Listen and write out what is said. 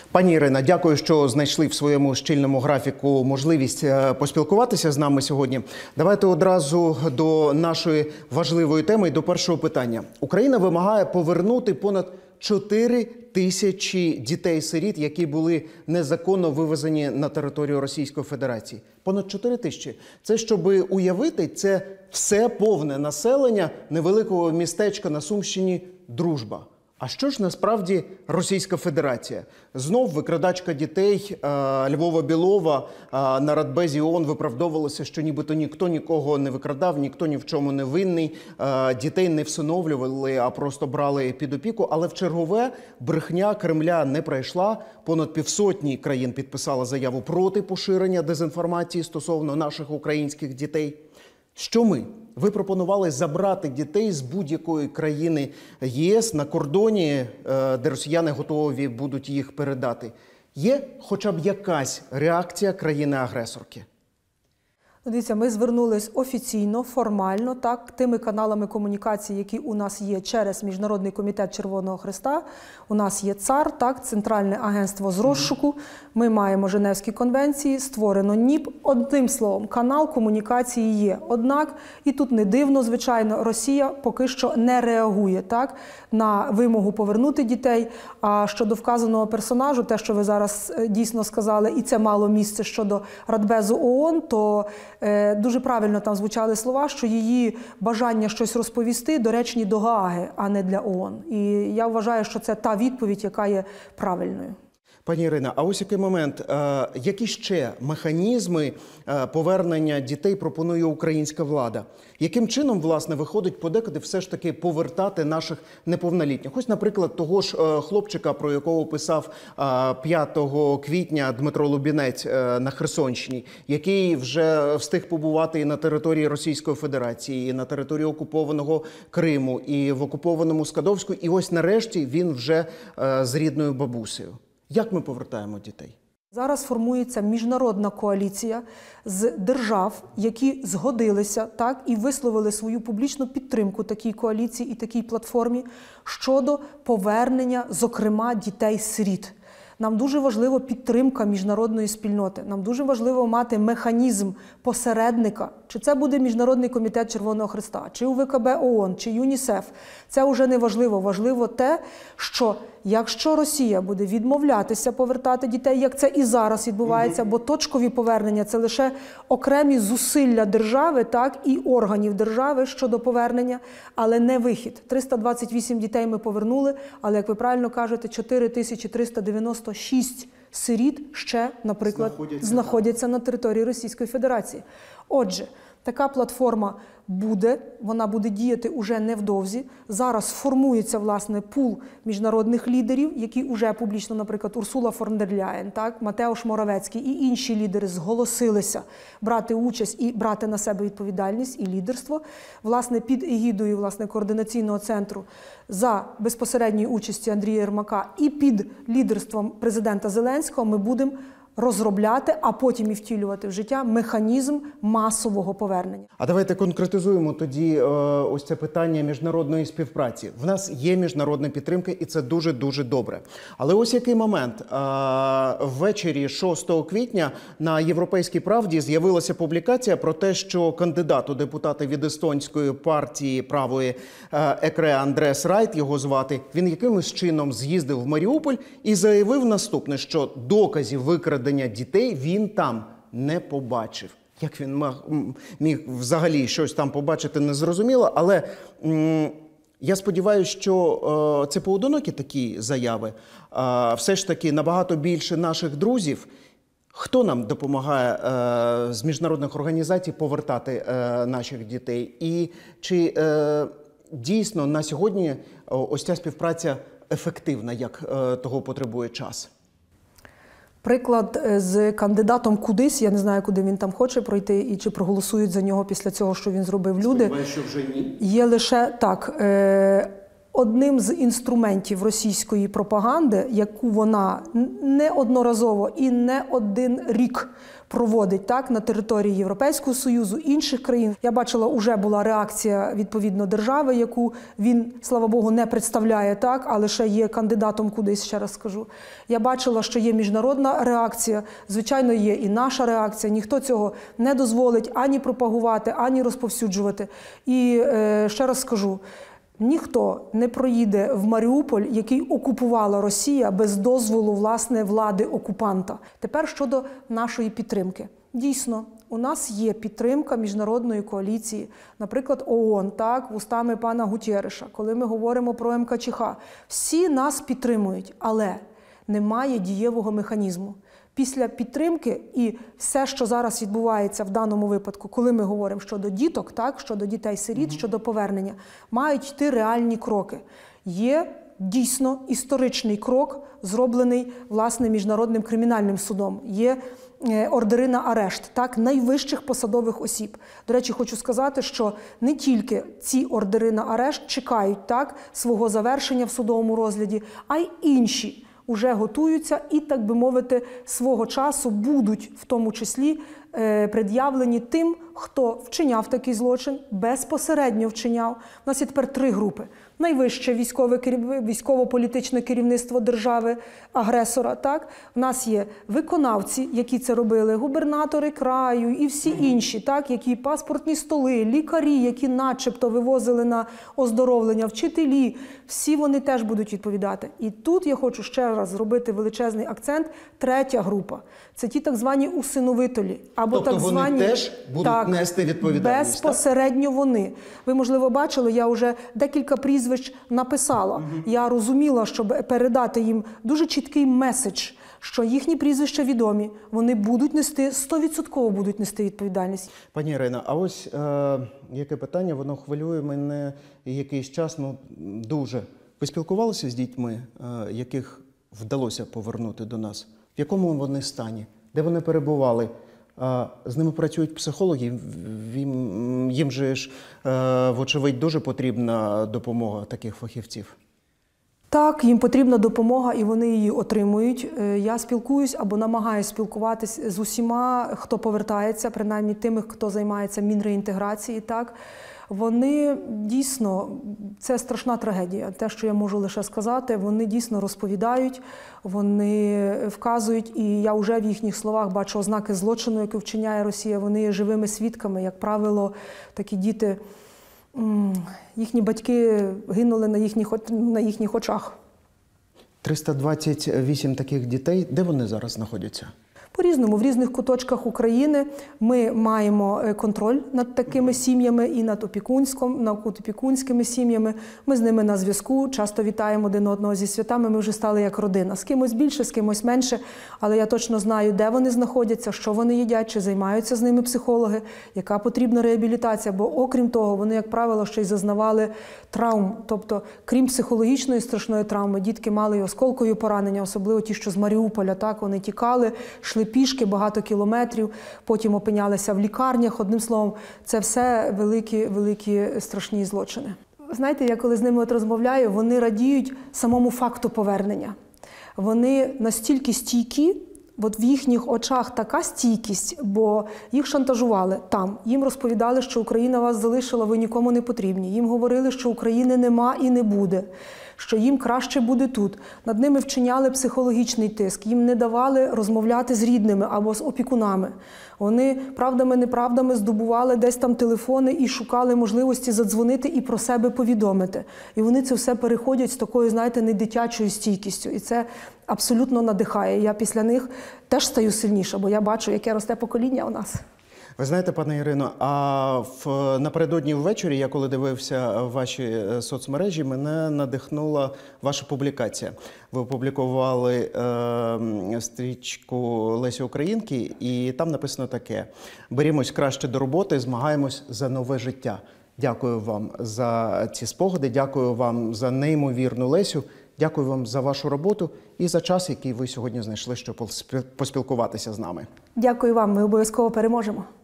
Пані Ірино, дякую, що знайшли в своєму щільному графіку можливість поспілкуватися з нами сьогодні. Давайте одразу до нашої важливої теми і до першого питання. Україна вимагає повернути понад 4 тисячі дітей-сиріт, які були незаконно вивезені на територію Російської Федерації. Понад 4 тисячі. Це, щоб уявити, це все повне населення невеликого містечка на Сумщині Дружба. А що ж насправді Російська Федерація? Знов викрадачка дітей Львова Білова на Радбезі ООН виправдовувалася, що нібито ніхто нікого не викрадав, ніхто ні в чому не винний. Дітей не всиновлювали, а просто брали під опіку. Але в чергове брехня Кремля не пройшла. Понад 500 країн підписала заяву проти поширення дезінформації стосовно наших українських дітей. Що ми? Ви пропонували забрати дітей з будь-якої країни ЄС на кордоні, де росіяни готові будуть їх передати. Є хоча б якась реакція країни-агресорки? Дивіться, ми звернулись офіційно, формально, так, тими каналами комунікації, які у нас є через Міжнародний комітет Червоного Хреста. У нас є ЦАР, так, Центральне агентство з розшуку. Ми маємо Женевські конвенції, створено НІП. Одним словом, канал комунікації є. Однак, і тут не дивно, звичайно, Росія поки що не реагує, так, на вимогу повернути дітей. А щодо вказаного персонажу, те, що ви зараз дійсно сказали, і це мало місце щодо Радбезу ООН, то дуже правильно там звучали слова, що її бажання щось розповісти доречні до Гааги, а не для ООН. І я вважаю, що це та відповідь, яка є правильною. Пані Ірино, а ось який момент, які ще механізми повернення дітей пропонує українська влада? Яким чином, власне, виходить подекуди все ж таки повертати наших неповнолітніх? Ось, наприклад, того ж хлопчика, про якого писав 5 квітня Дмитро Лубінець на Херсонщині, який вже встиг побувати і на території Російської Федерації, і на території окупованого Криму, і в окупованому Скадовську, і ось нарешті він вже з рідною бабусею. Як ми повертаємо дітей? Зараз формується міжнародна коаліція з держав, які згодилися, так, і висловили свою публічну підтримку такій коаліції і такій платформі щодо повернення, зокрема, дітей-сиріт. Нам дуже важлива підтримка міжнародної спільноти. Нам дуже важливо мати механізм посередника. Чи це буде Міжнародний комітет Червоного Хреста, чи УВКБ ООН, чи ЮНІСЕФ. Це вже не важливо. Важливо те, що якщо Росія буде відмовлятися повертати дітей, як це і зараз відбувається, бо точкові повернення – це лише окремі зусилля держави, так, і органів держави щодо повернення, але не вихід. 328 дітей ми повернули, але, як ви правильно кажете, 4396 сиріт ще, наприклад, знаходяться на території Російської Федерації. Отже, така платформа буде, вона буде діяти уже невдовзі. Зараз формується, власне, пул міжнародних лідерів, які вже публічно, наприклад, Урсула фон дер Ляєн, так, Матеуш Моравецький і інші лідери зголосилися брати участь і брати на себе відповідальність і лідерство, власне, під егідою, власне, координаційного центру за безпосередньої участі Андрія Єрмака і під лідерством президента Зеленського ми будемо розробляти, а потім і втілювати в життя механізм масового повернення. А давайте конкретизуємо тоді ось це питання міжнародної співпраці. В нас є міжнародна підтримка, і це дуже-дуже добре. Але ось який момент. Ввечері 6 квітня на «Європейській правді» з'явилася публікація про те, що кандидат у депутати від естонської партії правої ЕКРЕ Андрес Райт, його звати, він якимось чином з'їздив в Маріуполь і заявив наступне, що доказів викрадення дітей він там не побачив. Як він міг взагалі щось там побачити, незрозуміло, але я сподіваюся, що це поодинокі такі заяви. Все ж таки набагато більше наших друзів. Хто нам допомагає з міжнародних організацій повертати наших дітей? І чи дійсно на сьогодні ось ця співпраця ефективна, як того потребує час? Приклад з кандидатом кудись, я не знаю, куди він там хоче пройти, і чи проголосують за нього після цього, що він зробив люди. Сподіваюся, що вже ні. Є лише так. одним з інструментів російської пропаганди, яку вона неодноразово і не один рік проводить так, на території Європейського Союзу, інших країн. Я бачила, вже була реакція відповідно держави, яку він, слава Богу, не представляє, так, а лише є кандидатом кудись, ще раз скажу. Я бачила, що є міжнародна реакція, звичайно, є і наша реакція. Ніхто цього не дозволить ані пропагувати, ані розповсюджувати. І ще раз скажу, ніхто не проїде в Маріуполь, який окупувала Росія, без дозволу, власне, влади окупанта. Тепер щодо нашої підтримки. Дійсно, у нас є підтримка міжнародної коаліції, наприклад, ООН, так, вустами пана Гутєреша, коли ми говоримо про МКЧХ. Всі нас підтримують, але немає дієвого механізму. Після підтримки і все, що зараз відбувається в даному випадку, коли ми говоримо щодо діток, так, щодо дітей-сиріт, щодо повернення, мають йти реальні кроки. Є дійсно історичний крок, зроблений, власне, Міжнародним кримінальним судом. Є ордери на арешт, так, найвищих посадових осіб. До речі, хочу сказати, що не тільки ці ордери на арешт чекають, так, свого завершення в судовому розгляді, а й інші уже готуються і, так би мовити, свого часу будуть в тому числі пред'явлені тим, хто вчиняв такий злочин, безпосередньо вчиняв. У нас є тепер 3 групи. Найвище військово-політичне керівництво держави-агресора. Так? У нас є виконавці, які це робили, губернатори краю і всі інші, так? Які паспортні столи, лікарі, які начебто вивозили на оздоровлення, вчителі. Всі вони теж будуть відповідати. І тут я хочу ще раз зробити величезний акцент. 3-я група. Це ті так звані усиновителі. Або тобто так звані, вони теж будуть нести відповідальність? Безпосередньо так? Вони. Ви, можливо, бачили, я вже декілька прізвищ написала. Я розуміла, щоб передати їм дуже чіткий меседж, що їхні прізвища відомі, вони будуть нести, 100% будуть нести відповідальність. Пані Ірино, а ось яке питання, воно хвилює мене якийсь час, дуже. Ви спілкувалися з дітьми, яких вдалося повернути до нас? В якому вони стані? Де вони перебували? З ними працюють психологи, їм же ж, вочевидь, дуже потрібна допомога таких фахівців. Так, їм потрібна допомога, і вони її отримують. Я спілкуюсь або намагаюся спілкуватись з усіма, хто повертається, принаймні тими, хто займається мінреінтеграцією. Так. Вони дійсно, це страшна трагедія, те, що я можу лише сказати, вони дійсно розповідають, вони вказують, і я вже в їхніх словах бачу ознаки злочину, який вчиняє Росія, вони є живими свідками, як правило, такі діти, їхні батьки гинули на їхніх очах. 328 таких дітей, де вони зараз знаходяться? По-різному, в різних куточках України ми маємо контроль над такими сім'ями і над опікунськими сім'ями. Ми з ними на зв'язку, часто вітаємо один одного зі святами, ми вже стали як родина. З кимось більше, з кимось менше, але я точно знаю, де вони знаходяться, що вони їдять, чи займаються з ними психологи, яка потрібна реабілітація, бо окрім того, вони, як правило, ще й зазнавали травм. Тобто, крім психологічної страшної травми, дітки мали й осколкові поранення, особливо ті, що з Маріуполя, так, вони тікали, йшли пішки багато кілометрів, потім опинялися в лікарнях. Одним словом, це все великі страшні злочини. Знаєте, я коли з ними розмовляю, вони радіють самому факту повернення. Вони настільки стійкі, от в їхніх очах така стійкість, бо їх шантажували там. Їм розповідали, що Україна вас залишила, ви нікому не потрібні. Їм говорили, що України нема і не буде, що їм краще буде тут. Над ними вчиняли психологічний тиск, їм не давали розмовляти з рідними або з опікунами. Вони правдами-неправдами здобували десь там телефони і шукали можливості задзвонити і про себе повідомити. І вони це все переходять з такою, знаєте, недитячою стійкістю. І це абсолютно надихає. Я після них теж стаю сильніша, бо я бачу, яке росте покоління у нас. Ви знаєте, пане Ірино, напередодні ввечері, я коли дивився ваші соцмережі, мене надихнула ваша публікація. Ви опублікували стрічку Лесі Українки, і там написано таке: «Берімось краще до роботи, змагаємось за нове життя». Дякую вам за ці спогади, дякую вам за неймовірну Лесю, дякую вам за вашу роботу і за час, який ви сьогодні знайшли, щоб поспілкуватися з нами. Дякую вам, ми обов'язково переможемо.